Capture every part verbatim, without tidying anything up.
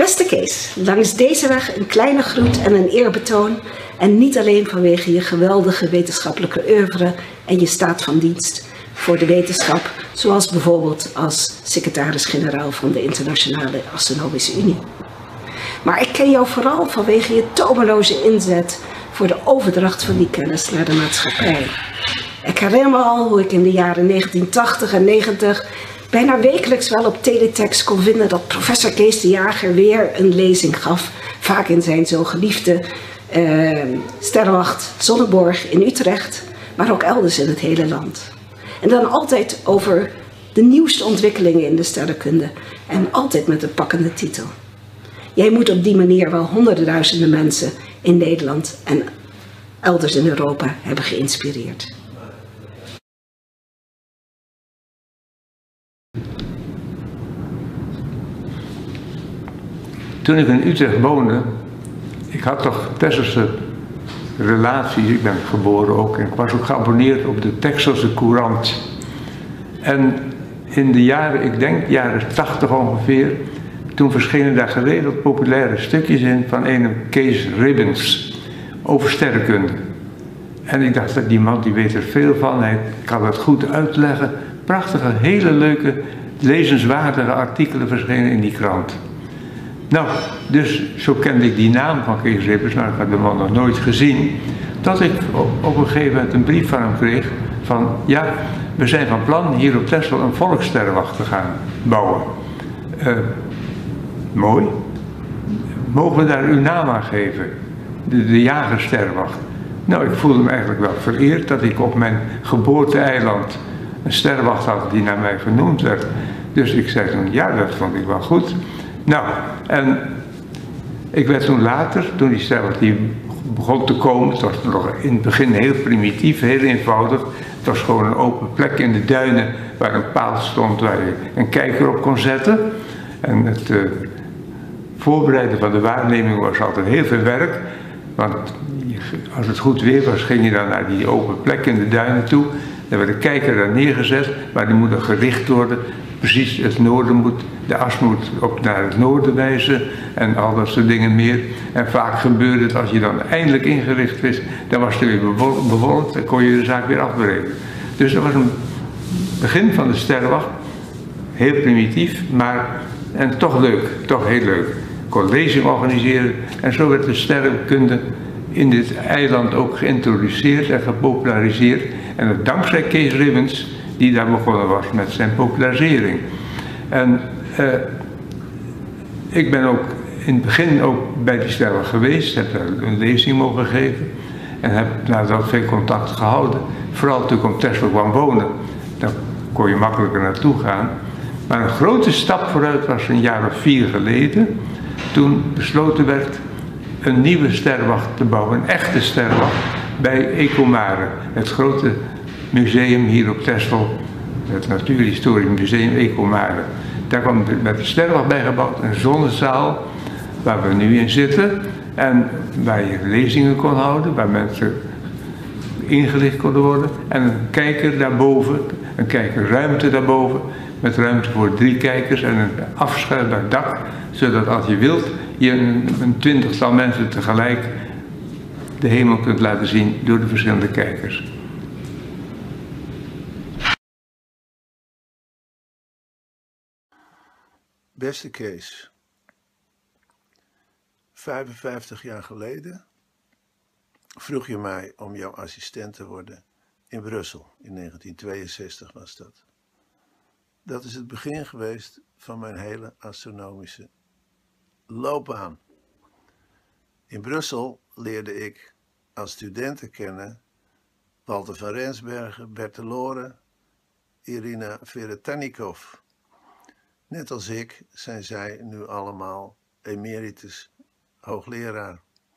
Beste Kees, langs deze weg een kleine groet en een eerbetoon. En niet alleen vanwege je geweldige wetenschappelijke oeuvre en je staat van dienst voor de wetenschap, zoals bijvoorbeeld als secretaris-generaal van de Internationale Astronomische Unie. Maar ik ken jou vooral vanwege je tomeloze inzet voor de overdracht van die kennis naar de maatschappij. Ik herinner me al hoe ik in de jaren negentien tachtig en negentig bijna wekelijks wel op teletext kon vinden dat professor Kees de Jager weer een lezing gaf, vaak in zijn zo geliefde uh, sterrenwacht Zonneborg in Utrecht, maar ook elders in het hele land. En dan altijd over de nieuwste ontwikkelingen in de sterrenkunde en altijd met een pakkende titel. Jij moet op die manier wel honderden duizenden mensen in Nederland en elders in Europa hebben geïnspireerd. Toen ik in Utrecht woonde, ik had toch Texelse relaties, ik ben geboren ook en ik was ook geabonneerd op de Texelse Courant. En in de jaren, ik denk jaren tachtig ongeveer, toen verschenen daar geregeld populaire stukjes in van een Kees Ribbens over sterrenkunde. En ik dacht dat die man die weet er veel van, hij kan het goed uitleggen. Prachtige, hele leuke, lezenswaardige artikelen verschenen in die krant. Nou, dus zo kende ik die naam van Kees Ribbens, maar ik had de man nog nooit gezien. Tot ik op een gegeven moment een brief van hem kreeg van, ja, we zijn van plan hier op Texel een volkssterrenwacht te gaan bouwen. Uh, mooi. Mogen we daar uw naam aan geven? De, de Jagersterrenwacht. Nou, ik voelde me eigenlijk wel vereerd dat ik op mijn geboorte-eiland een sterrenwacht had die naar mij genoemd werd. Dus ik zei toen, ja, dat vond ik wel goed. Nou, en ik werd toen later, toen die sterrenwacht die begon te komen, het was nog in het begin heel primitief, heel eenvoudig. Het was gewoon een open plek in de duinen waar een paal stond waar je een kijker op kon zetten. En het uh, voorbereiden van de waarneming was altijd heel veel werk. Want als het goed weer was, ging je dan naar die open plek in de duinen toe. Dan werd de kijker daar neergezet, maar die moet dan gericht worden. Precies het noorden moet, de as moet op naar het noorden wijzen en al dat soort dingen meer. En vaak gebeurde het als je dan eindelijk ingericht was, dan was het weer bewolkt en kon je de zaak weer afbreken. Dus dat was een begin van de sterrenwacht. Heel primitief, maar en toch leuk, toch heel leuk. Ik kon lezingen organiseren en zo werd de sterrenkunde in dit eiland ook geïntroduceerd en gepopulariseerd. En dat dankzij Kees Ribbens, die daar begonnen was met zijn popularisering. En uh, ik ben ook in het begin ook bij die sterren geweest, heb daar een lezing mogen geven en heb nadat veel contact gehouden. Vooral toen ik op Texel kwam wonen, dan kon je makkelijker naartoe gaan. Maar een grote stap vooruit was een jaar of vier geleden, toen besloten werd een nieuwe sterrenwacht te bouwen, een echte sterrenwacht bij Ecomare, het grote museum hier op Texel, het Natuurhistorisch Museum Ecomare. Daar kwam met de sterrenwacht bijgebouwd, een zonnezaal waar we nu in zitten en waar je lezingen kon houden, waar mensen ingelicht konden worden en een kijker daarboven, een kijkerruimte daarboven met ruimte voor drie kijkers en een afschuifbaar dak, zodat als je wilt je een, een twintigtal mensen tegelijk de hemel kunt laten zien door de verschillende kijkers. Beste Kees, vijfenvijftig jaar geleden vroeg je mij om jouw assistent te worden in Brussel. In negentien tweeënzestig was dat. Dat is het begin geweest van mijn hele astronomische loopbaan. In Brussel leerde ik als studenten kennen Walter van Rensbergen, Bert de Loore, Irina Veretanikov. Net als ik zijn zij nu allemaal emeritus hoogleraar.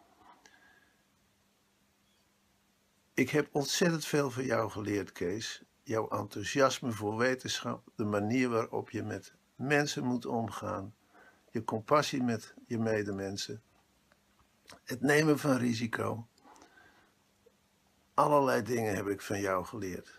Ik heb ontzettend veel van jou geleerd, Kees. Jouw enthousiasme voor wetenschap, de manier waarop je met mensen moet omgaan, je compassie met je medemensen, het nemen van risico. Allerlei dingen heb ik van jou geleerd.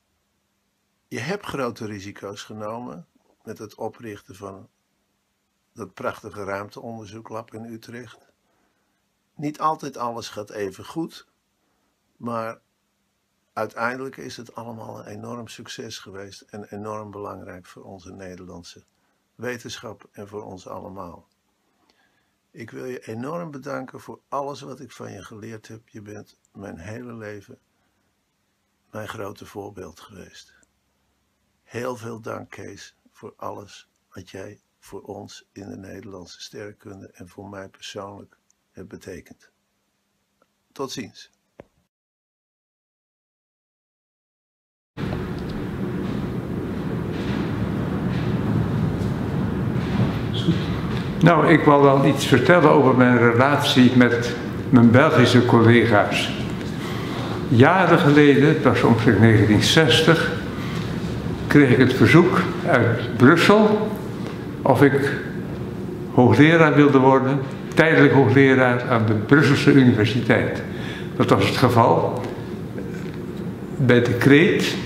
Je hebt grote risico's genomen met het oprichten van dat prachtige ruimteonderzoeklab in Utrecht. Niet altijd alles gaat even goed, maar uiteindelijk is het allemaal een enorm succes geweest en enorm belangrijk voor onze Nederlandse wetenschap en voor ons allemaal. Ik wil je enorm bedanken voor alles wat ik van je geleerd heb. Je bent mijn hele leven mijn grote voorbeeld geweest. Heel veel dank, Kees, voor alles wat jij voor ons in de Nederlandse sterrenkunde en voor mij persoonlijk hebt betekend. Tot ziens. Nou, ik wil wel iets vertellen over mijn relatie met mijn Belgische collega's. Jaren geleden, het was omstreeks negentien zestig, kreeg ik het verzoek uit Brussel of ik hoogleraar wilde worden, tijdelijk hoogleraar aan de Brusselse Universiteit. Dat was het geval. Bij decreet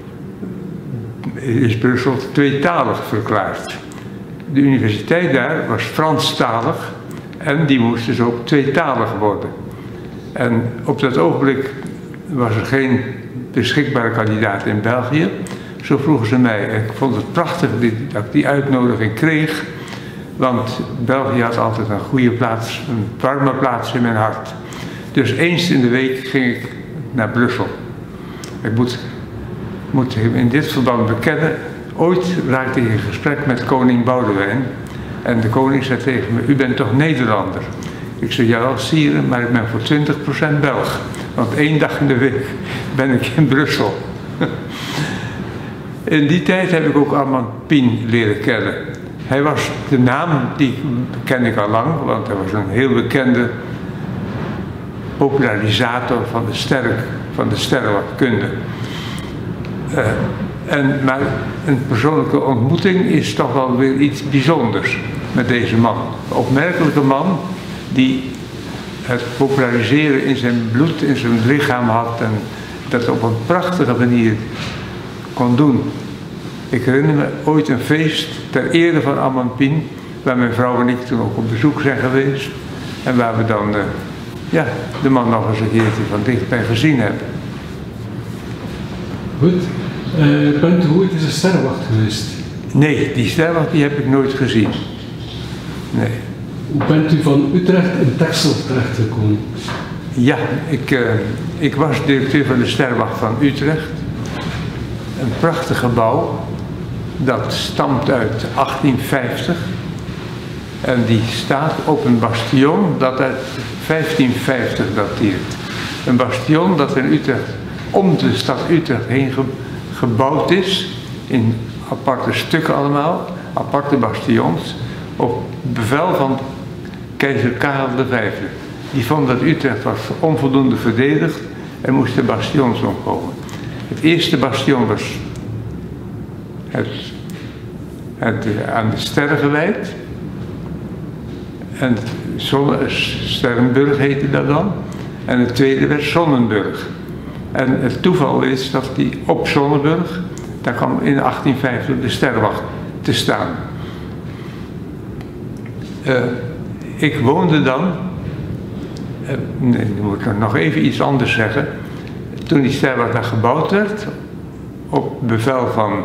is Brussel tweetalig verklaard. De universiteit daar was Franstalig en die moest dus ook tweetalig worden. En op dat ogenblik was er geen beschikbare kandidaat in België. Zo vroegen ze mij. En ik vond het prachtig dat ik die uitnodiging kreeg, want België had altijd een goede plaats, een warme plaats in mijn hart. Dus eens in de week ging ik naar Brussel. Ik moet, moet in dit verband bekennen, ooit raakte ik in gesprek met koning Boudewijn en de koning zei tegen me: u bent toch Nederlander? Ik zei: ja, sire, maar ik ben voor twintig procent Belg, want één dag in de week ben ik in Brussel. In die tijd heb ik ook Armand Pien leren kennen. Hij was, de naam die ken ik al lang, want hij was een heel bekende popularisator van de, sterren, van de sterrenkunde. Uh, en, maar een persoonlijke ontmoeting is toch wel weer iets bijzonders met deze man. Een opmerkelijke man die het populariseren in zijn bloed, in zijn lichaam had en dat op een prachtige manier kon doen. Ik herinner me ooit een feest ter ere van Armand Pien, waar mijn vrouw en ik toen ook op bezoek zijn geweest. En waar we dan uh, ja, de man nog eens een keertje van dichtbij gezien hebben. Goed. Uh, bent u ooit eens een sterrenwacht geweest? Nee, die sterrenwacht die heb ik nooit gezien. Nee. Hoe bent u van Utrecht in Texel terechtgekomen? Ja, ik, uh, ik was directeur van de sterrenwacht van Utrecht. Een prachtig gebouw, dat stamt uit achttien vijftig en die staat op een bastion dat uit vijftien vijftig dateert. Een bastion dat in Utrecht, om de stad Utrecht heen ge, gebouwd is, in aparte stukken allemaal, aparte bastions, op bevel van keizer Karel de Vijfde. Die vond dat Utrecht was onvoldoende verdedigd en moest de bastions omkomen. Het eerste bastion was het, het, aan de sterren gewijd. En Zonne, Sterrenburg heette dat dan. En het tweede werd Sonnenburg. En het toeval is dat die op Sonnenburg, daar kwam in achttien vijftig de sterrenwacht te staan. Uh, ik woonde dan, uh, nee, ik moet nog even iets anders zeggen. Toen die sterrenwacht daar gebouwd werd, op bevel van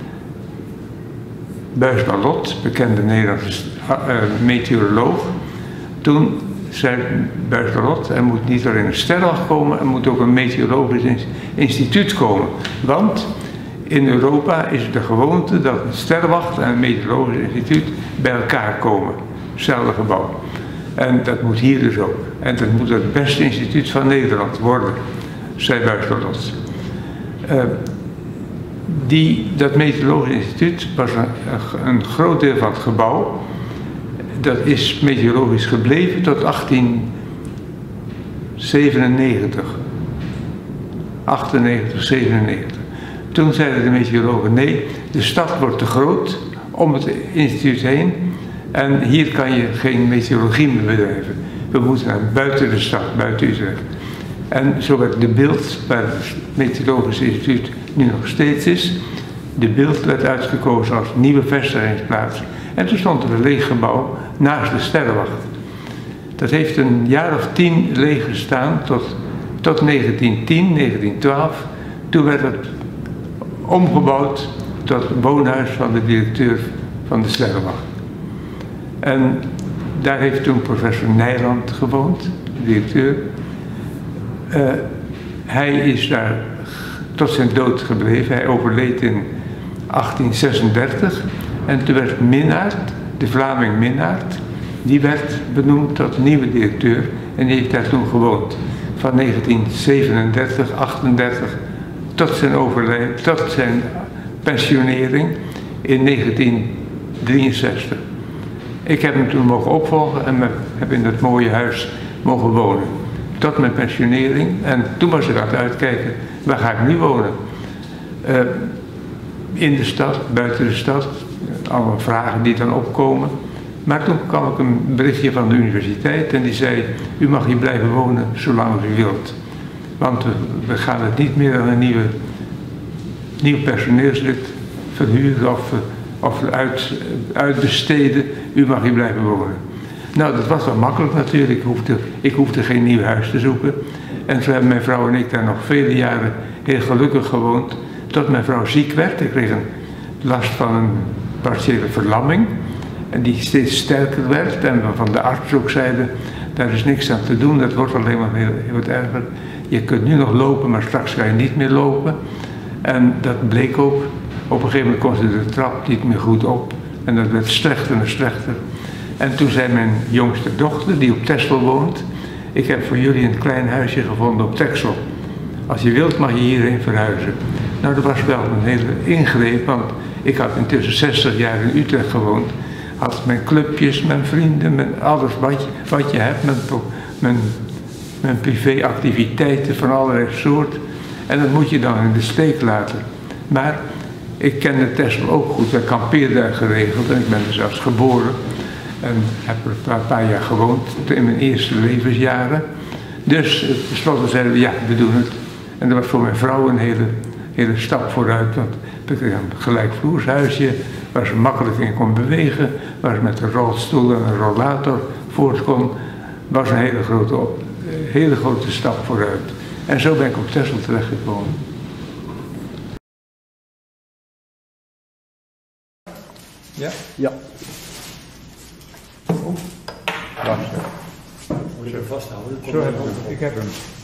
Buys Ballot, bekende Nederlandse uh, meteoroloog, toen zei Buys Ballot, er moet niet alleen een sterrenwacht komen, er moet ook een meteorologisch instituut komen. Want in Europa is het de gewoonte dat een sterrenwacht en een meteorologisch instituut bij elkaar komen. Hetzelfde gebouw. En dat moet hier dus ook. En dat moet het beste instituut van Nederland worden, zei Buys Ballot. Uh, die, dat meteorologisch instituut was een, een groot deel van het gebouw. Dat is meteorologisch gebleven tot achttien zevenennegentig. achtennegentig, zevenennegentig. Toen zeiden de meteorologen: nee, de stad wordt te groot om het instituut heen en hier kan je geen meteorologie meer bedrijven. We moeten naar buiten de stad, buiten Utrecht. En zo werd de beeld, waar het meteorologisch instituut nu nog steeds is, De Bilt werd uitgekozen als nieuwe vestigingsplaats. En toen stond er een leeg gebouw naast de Sterrenwacht. Dat heeft een jaar of tien leeg gestaan tot, tot negentien tien, negentien twaalf. Toen werd het omgebouwd tot woonhuis van de directeur van de Sterrenwacht. En daar heeft toen professor Nijland gewoond, de directeur. Uh, hij is daar tot zijn dood gebleven. Hij overleed in achttien zesendertig. En toen werd Minnaert, de Vlaming Minnaert, die werd benoemd tot nieuwe directeur. En die heeft daar toen gewoond. Van negentien zevenendertig, achtendertig tot zijn overlijden, tot zijn pensionering in negentien drieënzestig. Ik heb hem toen mogen opvolgen en heb in dat mooie huis mogen wonen. Tot mijn pensionering. En toen was ik aan het uitkijken, waar ga ik nu wonen? Uh, in de stad, buiten de stad. Allemaal vragen die dan opkomen. Maar toen kwam ik een berichtje van de universiteit en die zei, u mag hier blijven wonen zolang u wilt. Want we, we gaan het niet meer aan een nieuwe, nieuw personeelslid verhuren of, of uit, uitbesteden. U mag hier blijven wonen. Nou, dat was wel makkelijk natuurlijk. Ik hoefde, ik hoefde geen nieuw huis te zoeken. En zo hebben mijn vrouw en ik daar nog vele jaren heel gelukkig gewoond. Tot mijn vrouw ziek werd. Ik kreeg een last van een partiële verlamming. En die steeds sterker werd. En waarvan de arts ook zeiden, daar is niks aan te doen. Dat wordt alleen maar heel, heel wat erger. Je kunt nu nog lopen, maar straks ga je niet meer lopen. En dat bleek ook. Op een gegeven moment kon ze de trap niet meer goed op. En dat werd slechter en slechter. En toen zei mijn jongste dochter, die op Texel woont, ik heb voor jullie een klein huisje gevonden op Texel. Als je wilt mag je hierheen verhuizen. Nou, dat was wel een hele ingreep, want ik had intussen zestig jaar in Utrecht gewoond. Had mijn clubjes, mijn vrienden, mijn alles wat je, wat je hebt, mijn, mijn, mijn privéactiviteiten van allerlei soort. En dat moet je dan in de steek laten. Maar ik kende Texel ook goed, ik kampeerde daar geregeld en ik ben er zelfs geboren. En heb er een paar jaar gewoond, in mijn eerste levensjaren. Dus tenslotte zeiden we, ja, we doen het. En dat was voor mijn vrouw een hele, hele stap vooruit. Want ik kreeg een gelijkvloershuisje, waar ze makkelijk in kon bewegen. Waar ze met een rolstoel en een rollator voort kon. Was een hele grote, hele grote stap vooruit. En zo ben ik op Texel terechtgekomen. Ja? Ja. Wacht even. Moet je hem vasthouden? Zo heb ik hem. Ik heb hem.